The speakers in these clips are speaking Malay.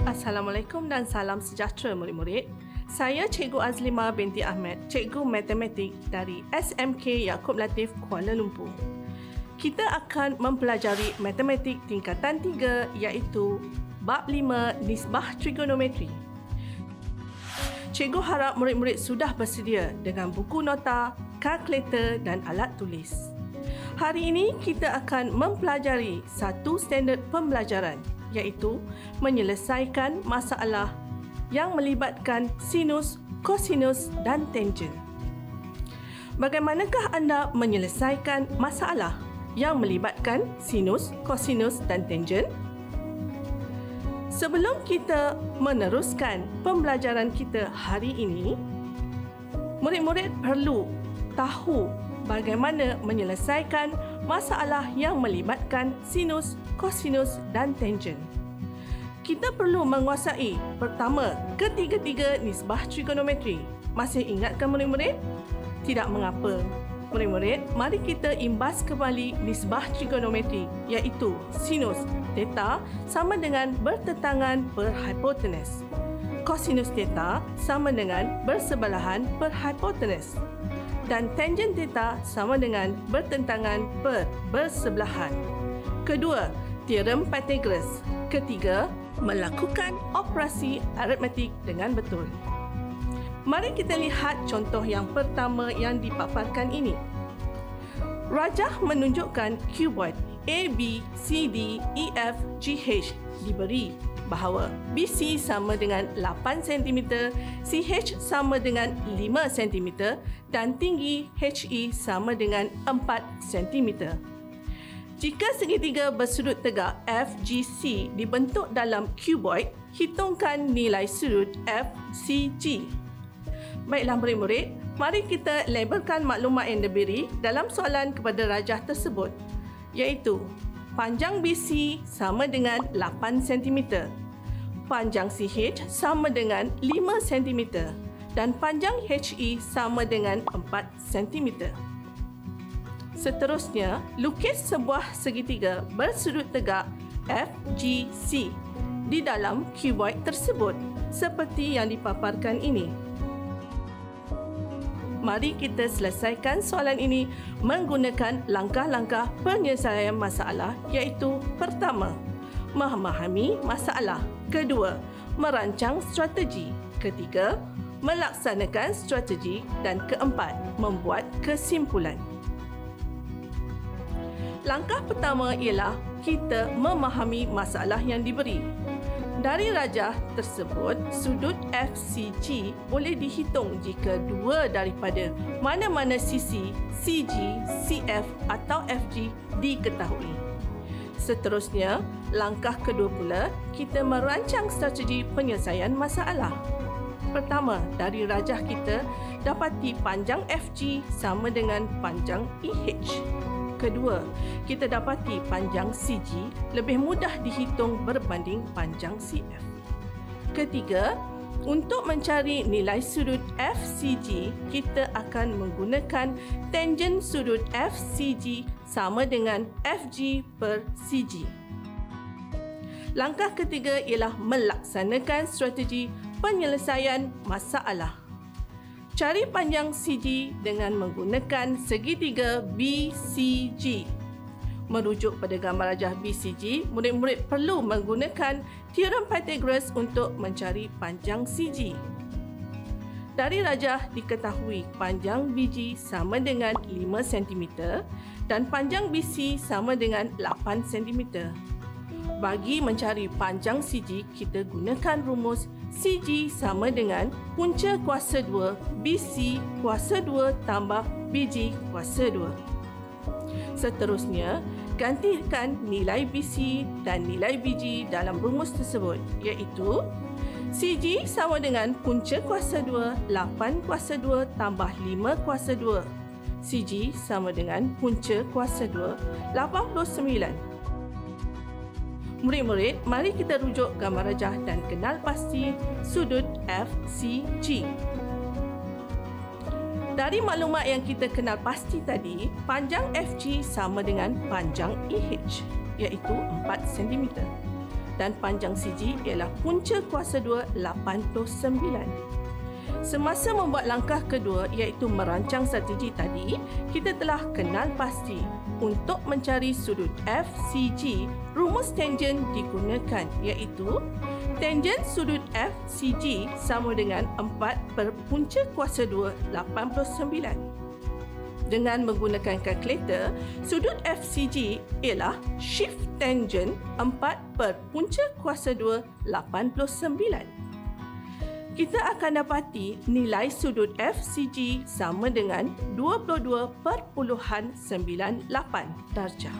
Assalamualaikum dan salam sejahtera murid-murid. Saya Cikgu Azlimah binti Ahmed, Cikgu Matematik dari SMK Yaakob Latif, Kuala Lumpur. Kita akan mempelajari matematik tingkatan 3 iaitu Bab 5 Nisbah Trigonometri. Cikgu harap murid-murid sudah bersedia dengan buku nota, kalkulator dan alat tulis. Hari ini kita akan mempelajari satu standard pembelajaran iaitu menyelesaikan masalah yang melibatkan sinus, kosinus dan tangen. Bagaimanakah anda menyelesaikan masalah yang melibatkan sinus, kosinus dan tangen? Sebelum kita meneruskan pembelajaran kita hari ini, murid-murid perlu tahu bagaimana menyelesaikan masalah yang melibatkan sinus, kosinus dan tangen. Kita perlu menguasai pertama ketiga-tiga nisbah trigonometri. Masih ingatkan murid-murid? Tidak mengapa. Murid-murid, mari kita imbas kembali nisbah trigonometri iaitu sinus theta sama dengan bertentangan per hipotenus. Kosinus theta sama dengan bersebelahan per hipotenus. Dan tangen theta sama dengan bertentangan per bersebelahan. Kedua, teorem Pythagoras. Ketiga, melakukan operasi aritmetik dengan betul. Mari kita lihat contoh yang pertama yang dipaparkan ini. Rajah menunjukkan cuboid ABCDEFGH diberi bahawa BC sama dengan 8 cm, CH sama dengan 5 cm dan tinggi HE sama dengan 4 cm. Jika segitiga bersudut tegak FGC dibentuk dalam cuboid, hitungkan nilai sudut FCG. Baiklah murid-murid, mari kita labelkan maklumat yang diberi dalam soalan kepada rajah tersebut, iaitu panjang BC sama dengan 8 cm, panjang CH sama dengan 5 cm dan panjang HE sama dengan 4 cm. Seterusnya, lukis sebuah segitiga bersudut tegak FGC di dalam cuboid tersebut seperti yang dipaparkan ini. Mari kita selesaikan soalan ini menggunakan langkah-langkah penyelesaian masalah iaitu pertama, memahami masalah. Kedua, merancang strategi. Ketiga, melaksanakan strategi. Dan keempat, membuat kesimpulan. Langkah pertama ialah kita memahami masalah yang diberi. Dari rajah tersebut, sudut FCG boleh dihitung jika dua daripada mana-mana sisi CG, CF atau FG diketahui. Seterusnya, langkah kedua pula, kita merancang strategi penyelesaian masalah. Pertama, dari rajah kita, dapati panjang FG sama dengan panjang EH. Kedua, kita dapati panjang CG lebih mudah dihitung berbanding panjang CF. Ketiga, untuk mencari nilai sudut FCG, kita akan menggunakan tangen sudut FCG sama dengan FG per CG. Langkah ketiga ialah melaksanakan strategi penyelesaian masalah. Cari panjang CG dengan menggunakan segitiga BCG. Merujuk pada gambar rajah BCG, murid-murid perlu menggunakan teorem Pythagoras untuk mencari panjang CG. Dari rajah diketahui panjang BG sama dengan 5 cm dan panjang BC sama dengan 8 cm. Bagi mencari panjang CG, kita gunakan rumus CG sama dengan punca kuasa 2 BC kuasa 2 tambah BG kuasa 2. Seterusnya, gantikan nilai BC dan nilai BG dalam rumus tersebut, iaitu CG sama dengan punca kuasa 2 8 kuasa 2 tambah 5 kuasa 2. CG sama dengan punca kuasa 2 89. Murid-murid, mari kita rujuk gambar rajah dan kenal pasti sudut FCG. Dari maklumat yang kita kenal pasti tadi, panjang FG sama dengan panjang EH, iaitu 4 cm. dan panjang CG ialah punca kuasa 2 89. Semasa membuat langkah kedua iaitu merancang strategi tadi, kita telah kenal pasti untuk mencari sudut FCG, rumus tangen digunakan iaitu tangen sudut FCG sama dengan 4 per punca kuasa 2 89. Dengan menggunakan kalkulator, sudut FCG ialah shift tangen 4 per punca kuasa 2 89. Kita akan dapati nilai sudut FCG sama dengan 22.98 darjah.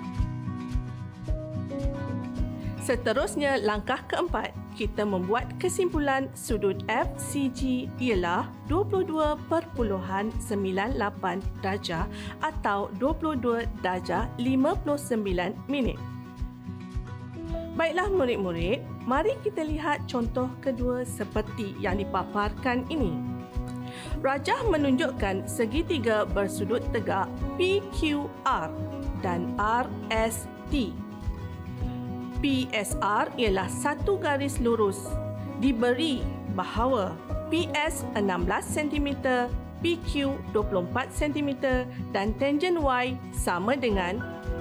Seterusnya, langkah keempat, kita membuat kesimpulan sudut FCG ialah 22.98 darjah atau 22 darjah 59 minit. Baiklah murid-murid, mari kita lihat contoh kedua seperti yang dipaparkan ini. Rajah menunjukkan segitiga bersudut tegak PQR dan RST. PSR ialah satu garis lurus diberi bahawa PS 16 cm, PQ 24 cm dan tangen Y sama dengan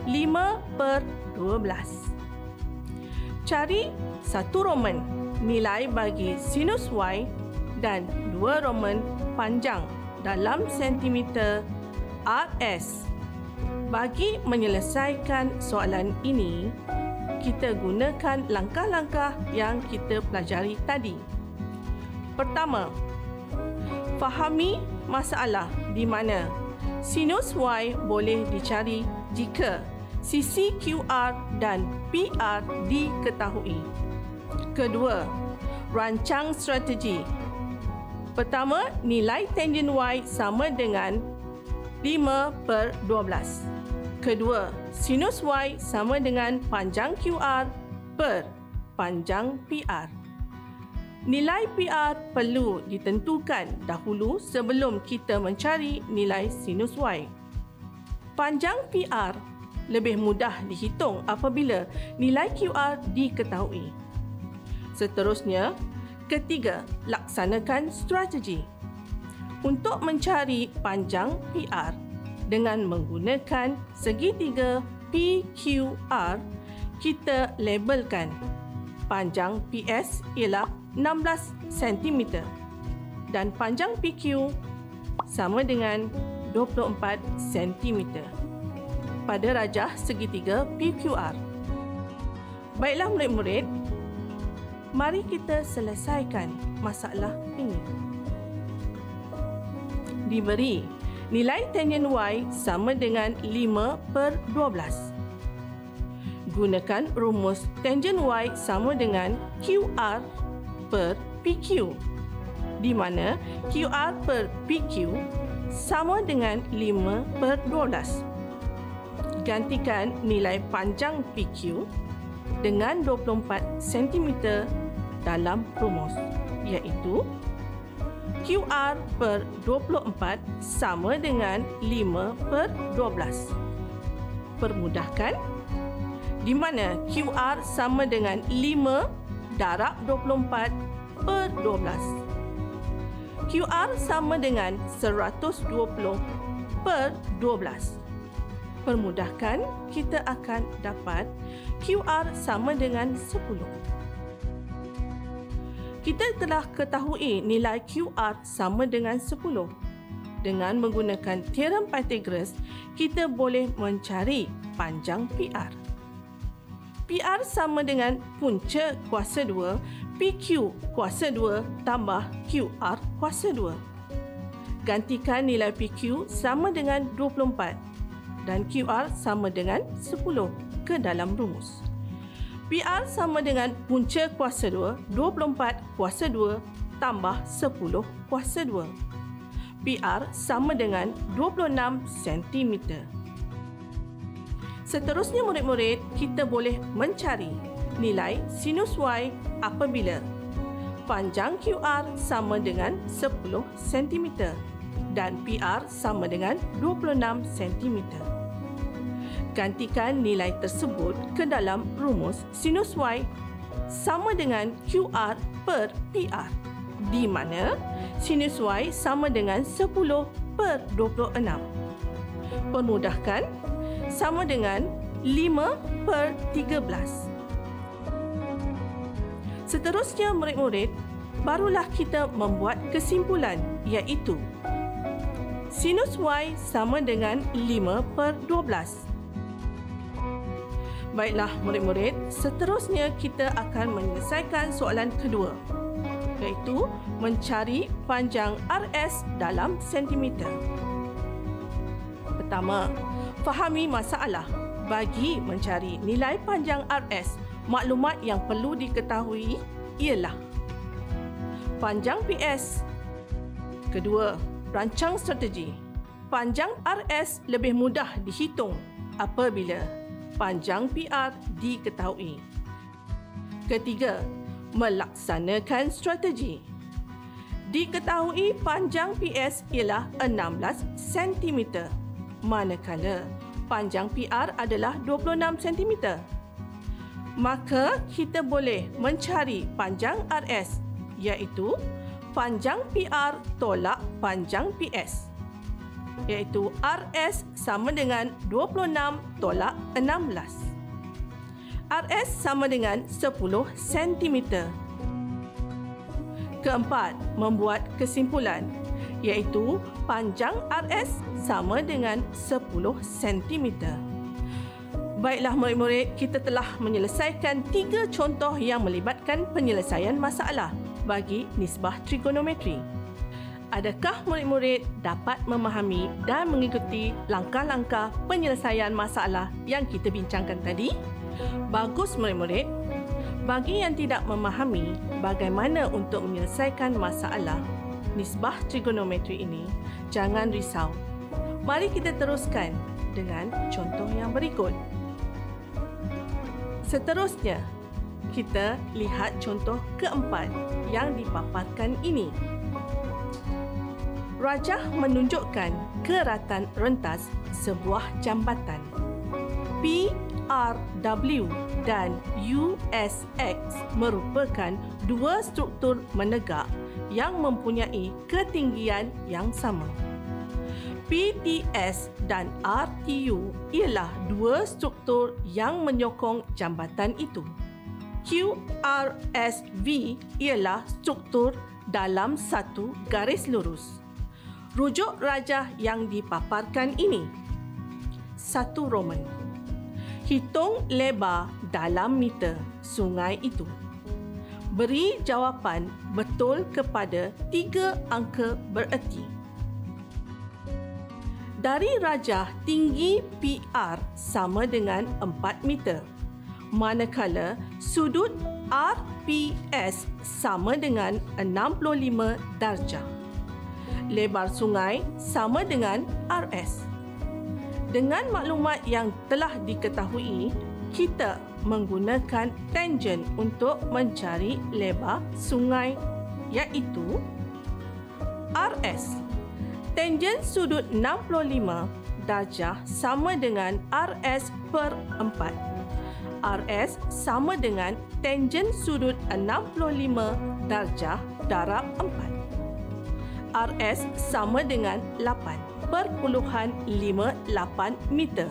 5/12. Cari satu Roman nilai bagi sinus Y dan dua Roman panjang dalam sentimeter RS. Bagi menyelesaikan soalan ini, kita gunakan langkah-langkah yang kita pelajari tadi. Pertama, fahami masalah di mana sinus Y boleh dicari jika sisi QR dan PR diketahui. Kedua, rancang strategi. Pertama, nilai tangen Y sama dengan 5/12. Kedua, sinus Y sama dengan panjang QR per panjang PR. Nilai PR perlu ditentukan dahulu sebelum kita mencari nilai sinus Y. Panjang PR lebih mudah dihitung apabila nilai QR diketahui. Seterusnya, ketiga, laksanakan strategi. Untuk mencari panjang PR dengan menggunakan segitiga PQR, kita labelkan panjang PS ialah 16 cm dan panjang PQ sama dengan 24 cm pada rajah segitiga PQR. Baiklah murid-murid, mari kita selesaikan masalah ini. Diberi nilai tangen Y sama dengan 5/12. Gunakan rumus tangen Y sama dengan QR per PQ, di mana QR per PQ sama dengan 5/12. Gantikan nilai panjang PQ dengan 24 cm dalam rumus, iaitu QR per 24 sama dengan 5/12. Permudahkan, di mana QR sama dengan 5 darab 24/12. QR sama dengan 120/12. Permudahkan, kita akan dapat QR sama dengan 10. Kita telah ketahui nilai QR sama dengan 10. Dengan menggunakan teorem Pythagoras, kita boleh mencari panjang PR. PR sama dengan punca kuasa 2 PQ kuasa 2 tambah QR kuasa 2. Gantikan nilai PQ sama dengan 24 dan QR sama dengan 10 ke dalam rumus. PR sama dengan punca kuasa 2, 24 kuasa 2 tambah 10 kuasa 2. PR sama dengan 26 cm. Seterusnya murid-murid, kita boleh mencari nilai sinus Y apabila panjang QR sama dengan 10 cm dan PR sama dengan 26 cm. Gantikan nilai tersebut ke dalam rumus sinus Y sama dengan QR per PR, di mana sinus Y sama dengan 10 per 26. Permudahkan, sama dengan 5 per 13. Seterusnya murid-murid, barulah kita membuat kesimpulan, iaitu sinus Y sama dengan 5 per 12. Baiklah murid-murid, seterusnya kita akan menyelesaikan soalan kedua, iaitu mencari panjang RS dalam sentimeter. Pertama, fahami masalah. Bagi mencari nilai panjang RS, maklumat yang perlu diketahui ialah panjang PS. Kedua, rancang strategi. Panjang RS lebih mudah dihitung apabila panjang PR diketahui. Ketiga, melaksanakan strategi. Diketahui panjang PS ialah 16 cm, manakala panjang PR adalah 26 cm. Maka kita boleh mencari panjang RS, iaitu panjang PR tolak panjang PS, iaitu RS sama dengan 26 tolak 16. RS sama dengan 10 cm. Keempat, membuat kesimpulan, iaitu panjang RS sama dengan 10 cm. Baiklah murid-murid, kita telah menyelesaikan 3 contoh yang melibatkan penyelesaian masalah bagi nisbah trigonometri. Adakah murid-murid dapat memahami dan mengikuti langkah-langkah penyelesaian masalah yang kita bincangkan tadi? Bagus murid-murid. Bagi yang tidak memahami bagaimana untuk menyelesaikan masalah nisbah trigonometri ini, jangan risau. Mari kita teruskan dengan contoh yang berikut. Seterusnya, kita lihat contoh keempat yang dipaparkan ini. Rajah menunjukkan keratan rentas sebuah jambatan. PRW dan USX merupakan dua struktur menegak yang mempunyai ketinggian yang sama. PTS dan RTU ialah dua struktur yang menyokong jambatan itu. QRSV ialah struktur dalam satu garis lurus. Rujuk rajah yang dipaparkan ini. 1 Roman. Hitung lebar dalam meter sungai itu. Beri jawapan betul kepada 3 angka bererti. Dari rajah tinggi PR sama dengan 4 meter, manakala sudut RPS sama dengan 65 darjah. Lebar sungai sama dengan RS. Dengan maklumat yang telah diketahui, kita menggunakan tangen untuk mencari lebar sungai, iaitu RS. Tangen sudut 65 darjah sama dengan RS per 4. RS sama dengan tangen sudut 65 darjah darab 4. RS sama dengan 8.58 meter.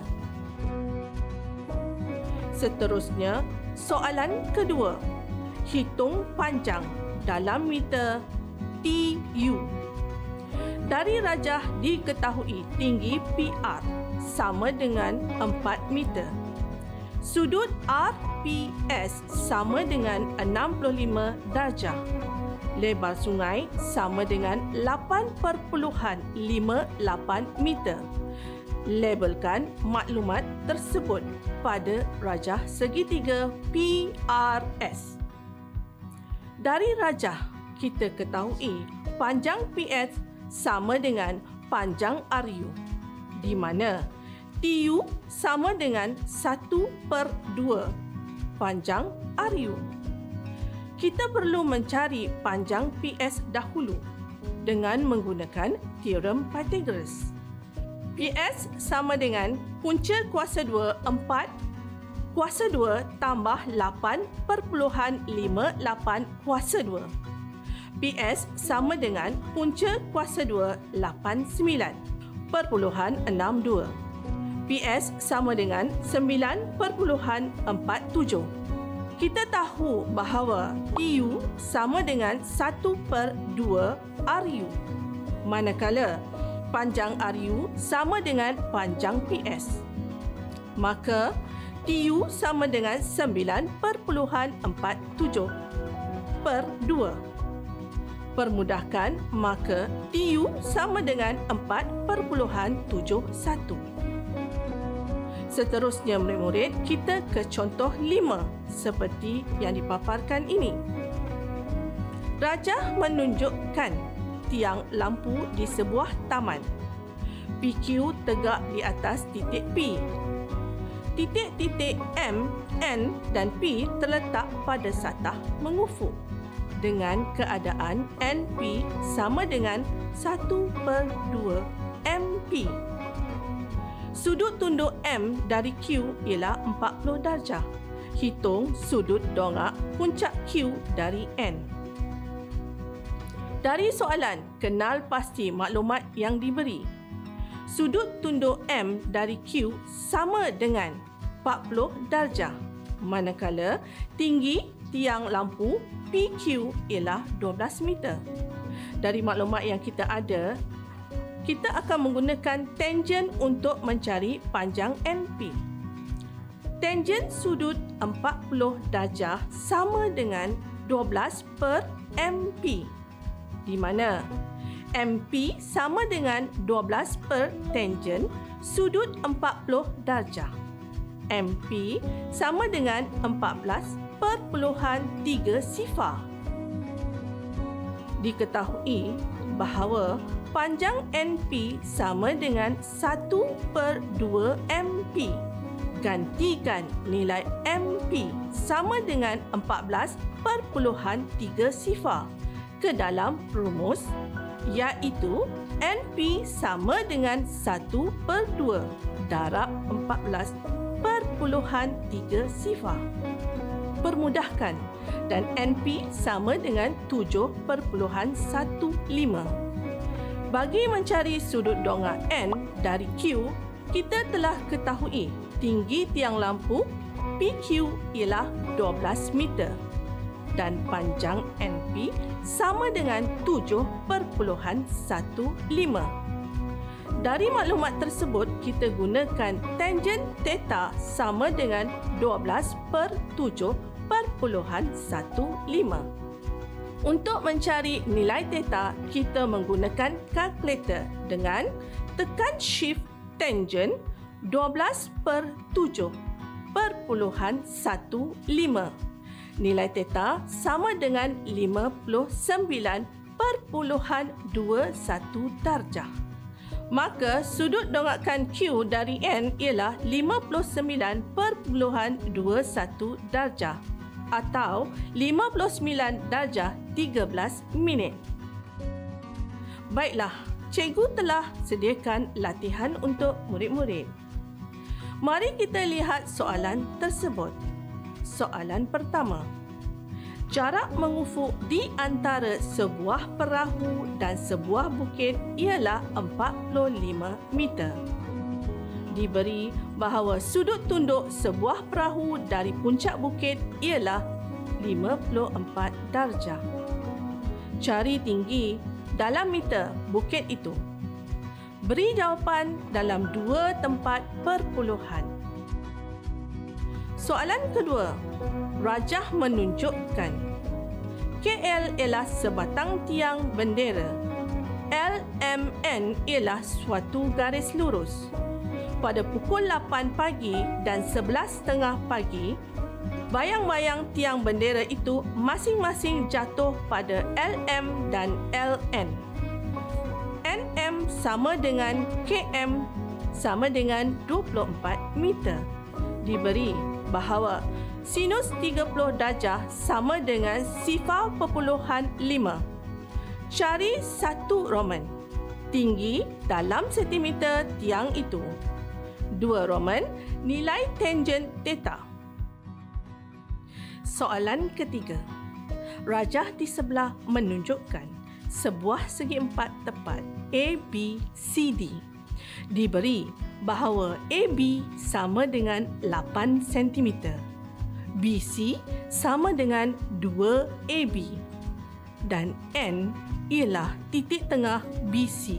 Seterusnya, soalan kedua. Hitung panjang dalam meter TU. Dari rajah diketahui tinggi PR sama dengan 4 meter. Sudut RPS sama dengan 65 darjah. Lebar sungai sama dengan 8.58 meter. Labelkan maklumat tersebut pada rajah segitiga PRS. Dari rajah, kita ketahui panjang PS sama dengan panjang RU, di mana TU sama dengan 1/2 panjang RU. Kita perlu mencari panjang PS dahulu dengan menggunakan teorem Pythagoras. PS sama dengan punca kuasa 2 4 kuasa 2 tambah 8.58 kuasa 2. PS sama dengan punca kuasa 2 89.62. PS sama dengan 9.47. Kita tahu bahawa TU sama dengan 1/2 RU. Manakala panjang RU sama dengan panjang PS. Maka TU sama dengan 9.47/2. Permudahkan, maka TU sama dengan 4.71. Seterusnya murid-murid, kita ke contoh 5 seperti yang dipaparkan ini. Rajah menunjukkan tiang lampu di sebuah taman. PQ tegak di atas titik P. Titik-titik M, N dan P terletak pada satah mengufuk dengan keadaan NP sama dengan 1/2 MP. Sudut tunduk M dari Q ialah 40 darjah. Hitung sudut dongak puncak Q dari N. Dari soalan, kenal pasti maklumat yang diberi. Sudut tunduk M dari Q sama dengan 40 darjah. Manakala tinggi tiang lampu PQ ialah 12 meter. Dari maklumat yang kita ada, kita akan menggunakan tangen untuk mencari panjang NP. Tangen sudut 40 darjah sama dengan 12/MP, di mana MP sama dengan 12 per tangen sudut 40 darjah. MP sama dengan 14.3 sifar. Diketahui bahawa panjang NP sama dengan 1/2 MP. Gantikan nilai MP sama dengan 14.3 sifar ke dalam rumus, iaitu NP sama dengan 1/2 darab 14.3 sifar. Permudahkan dan NP sama dengan 7.15. Bagi mencari sudut dongak N dari Q, kita telah ketahui tinggi tiang lampu PQ ialah 12 meter dan panjang NP sama dengan 7.15. Dari maklumat tersebut, kita gunakan tangen theta sama dengan 12/7.15. Untuk mencari nilai theta, kita menggunakan kalkulator dengan tekan shift tangen 12/7.15. Nilai theta sama dengan 59.21 darjah. Maka sudut dongakan Q dari N ialah 59.21 darjah atau 59 darjah 13 minit. Baiklah, cikgu telah sediakan latihan untuk murid-murid. Mari kita lihat soalan tersebut. Soalan pertama. Jarak mengufuk di antara sebuah perahu dan sebuah bukit ialah 45 meter. Diberi bahawa sudut tunduk sebuah perahu dari puncak bukit ialah 54 darjah. Cari tinggi dalam meter bukit itu. Beri jawapan dalam 2 tempat perpuluhan. Soalan kedua. Rajah menunjukkan KL ialah sebatang tiang bendera. LMN ialah suatu garis lurus. Pada pukul 8 pagi dan 11.30 pagi, bayang-bayang tiang bendera itu masing-masing jatuh pada LM dan LN. NM sama dengan KM sama dengan 24 meter. Diberi bahawa sinus 30 darjah sama dengan 0.5. Cari satu Roman. tinggi dalam sentimeter tiang itu. 2 Roman, nilai tangen theta. Soalan ketiga. Rajah di sebelah menunjukkan sebuah segi empat tepat ABCD. Diberi bahawa AB sama dengan 8 cm, BC sama dengan 2AB dan N ialah titik tengah BC.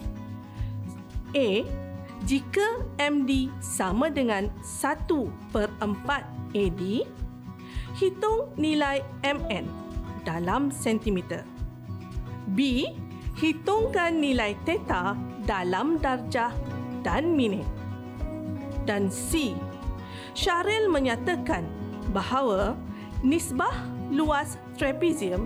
A. Jika MD sama dengan 1/4 AD, hitung nilai MN dalam sentimeter. B. Hitungkan nilai theta dalam darjah dan minit. Dan C. Syahril menyatakan bahawa nisbah luas trapezium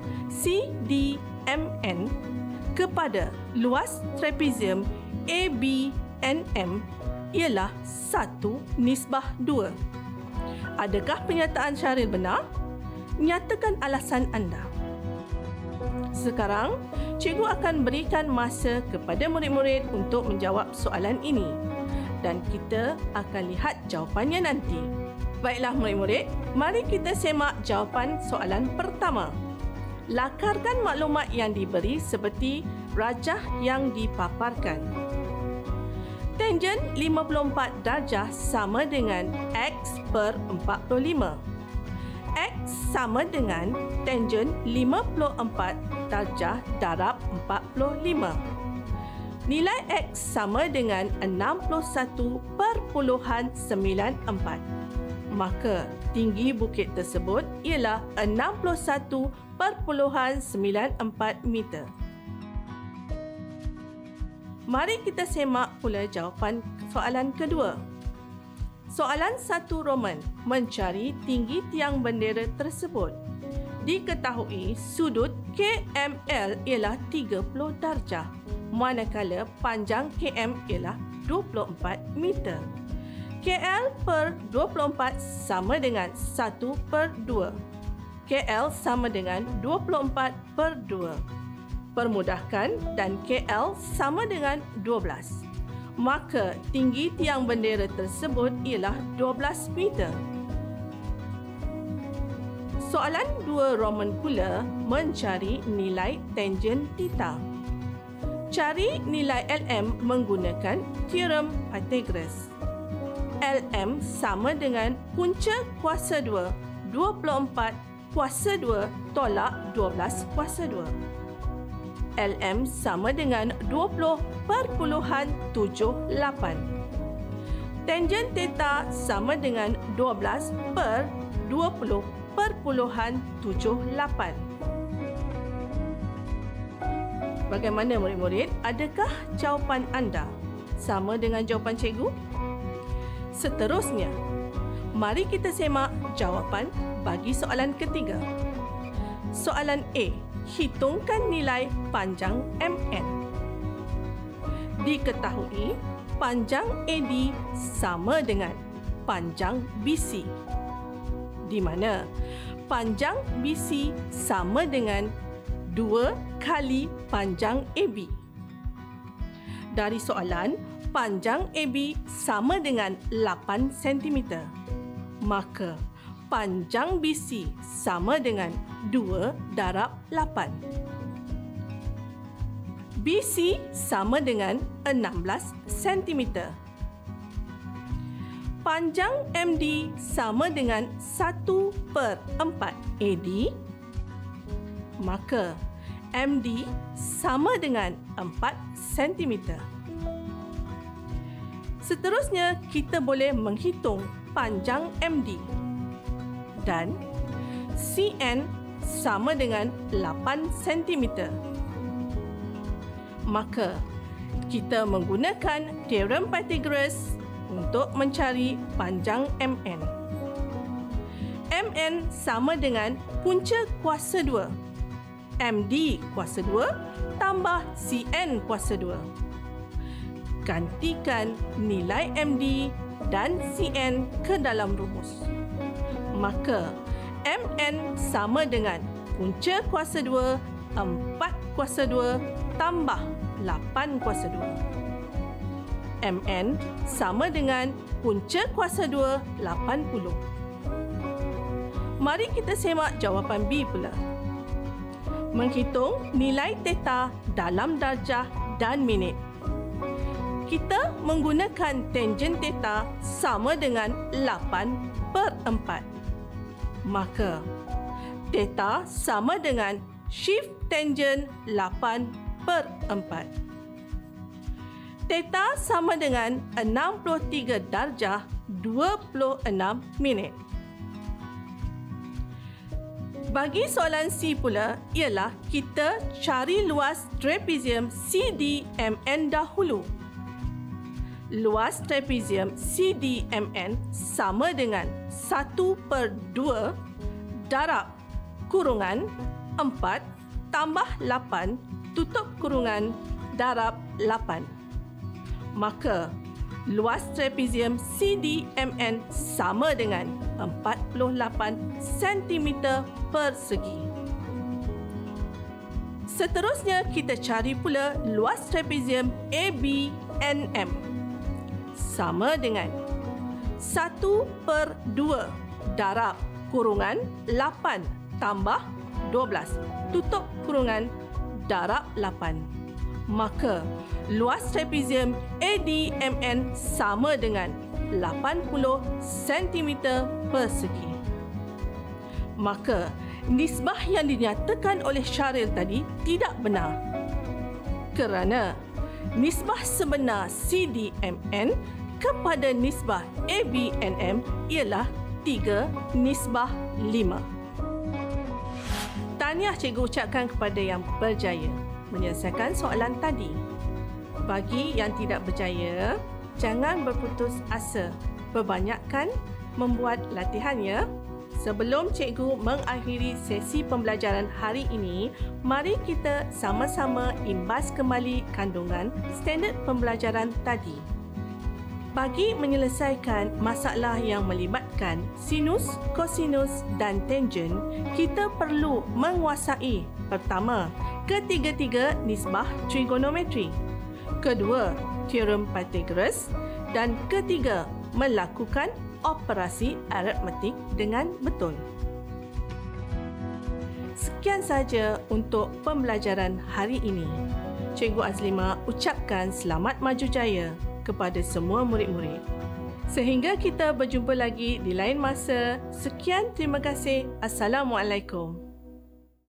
CDMN kepada luas trapezium ABNM ialah 1:2. Adakah pernyataan Syahril benar? Nyatakan alasan anda. Sekarang, cikgu akan berikan masa kepada murid-murid untuk menjawab soalan ini dan kita akan lihat jawapannya nanti. Baiklah murid-murid, mari kita semak jawapan soalan pertama. Lakarkan maklumat yang diberi seperti rajah yang dipaparkan. Tangen 54 darjah sama dengan X/45. X sama dengan tangen 54 darjah darab 45. Nilai X sama dengan 61.94. Maka tinggi bukit tersebut ialah 61.94 meter. Mari kita semak pula jawapan soalan kedua. Soalan 1 Roman, mencari tinggi tiang bendera tersebut. Diketahui sudut KML ialah 30 darjah, manakala panjang KM ialah 24 meter. KL per 24 sama dengan 1/2. KL sama dengan 24/2. Permudahkan dan KL sama dengan 12. Maka tinggi tiang bendera tersebut ialah 12 meter. Soalan 2 Roman pula mencari nilai tangen theta. Cari nilai LM menggunakan teorem Pythagoras. LM sama dengan punca kuasa 2, 24 kuasa 2 tolak 12 kuasa 2. LM sama dengan 20.78. Tangen theta sama dengan 12/20.78. Bagaimana murid-murid? Adakah jawapan anda sama dengan jawapan cikgu? Seterusnya, mari kita semak jawapan bagi soalan ketiga. Soalan A. Hitungkan nilai panjang MN. Diketahui panjang AD sama dengan panjang BC, di mana panjang BC sama dengan 2 kali panjang AB. Dari soalan, panjang AB sama dengan 8 cm. Maka panjang BC sama dengan 2 darab 8. BC sama dengan 16 cm. Panjang MD sama dengan 1/4 AD. Maka MD sama dengan 4 cm. Seterusnya, kita boleh menghitung panjang MD. Dan CN sama dengan 8 cm. Maka, kita menggunakan teorem Pythagoras untuk mencari panjang MN. MN sama dengan punca kuasa 2. MD kuasa 2 tambah CN kuasa 2. Gantikan nilai MD dan CN ke dalam rumus. Maka, MN sama dengan punca kuasa 2, 4 kuasa 2 tambah 8 kuasa 2. MN sama dengan punca kuasa 2, 80. Mari kita semak jawapan B pula. Menghitung nilai theta dalam darjah dan minit. Kita menggunakan tangen theta sama dengan 8/4. Maka, theta sama dengan shift tangen 8/4. Theta sama dengan 63 darjah 26 minit. Bagi soalan C pula ialah kita cari luas trapezium CDMN dahulu. Luas trapezium CDMN sama dengan 1/2 darab kurungan 4 tambah 8 tutup kurungan darab 8. Maka, luas trapezium CDMN sama dengan 48 cm persegi. Seterusnya, kita cari pula luas trapezium ABNM. Sama dengan 1/2 darab kurungan 8 tambah 12 tutup kurungan darab 8. Maka, luas trapezium ADMN sama dengan 80 cm persegi. Maka, nisbah yang dinyatakan oleh Syaril tadi tidak benar. Kerana nisbah sebenar CDMN kepada nisbah ABNM ialah 3/5. Tahniah cikgu ucapkan kepada yang berjaya menyelesaikan soalan tadi. Bagi yang tidak berjaya, jangan berputus asa. Perbanyakkan membuat latihan ya. Sebelum cikgu mengakhiri sesi pembelajaran hari ini, mari kita sama-sama imbas kembali kandungan standard pembelajaran tadi. Bagi menyelesaikan masalah yang melibatkan sinus, kosinus dan tangen, kita perlu menguasai pertama, ketiga-tiga nisbah trigonometri. Kedua, teorem Pythagoras. Dan ketiga, melakukan operasi aritmetik dengan betul. Sekian saja untuk pembelajaran hari ini. Cikgu Azlimah ucapkan selamat maju jaya kepada semua murid-murid. Sehingga kita berjumpa lagi di lain masa. Sekian, terima kasih. Assalamualaikum.